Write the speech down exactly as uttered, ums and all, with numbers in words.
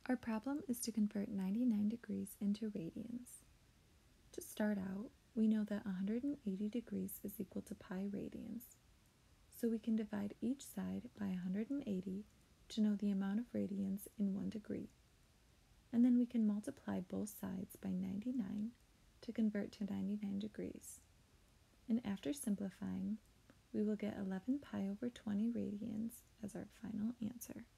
Our problem is to convert ninety-nine degrees into radians. To start out, we know that one hundred eighty degrees is equal to pi radians. So we can divide each side by one hundred eighty to know the amount of radians in one degree. And then we can multiply both sides by ninety-nine to convert to ninety-nine degrees. And after simplifying, we will get eleven pi over twenty radians as our final answer.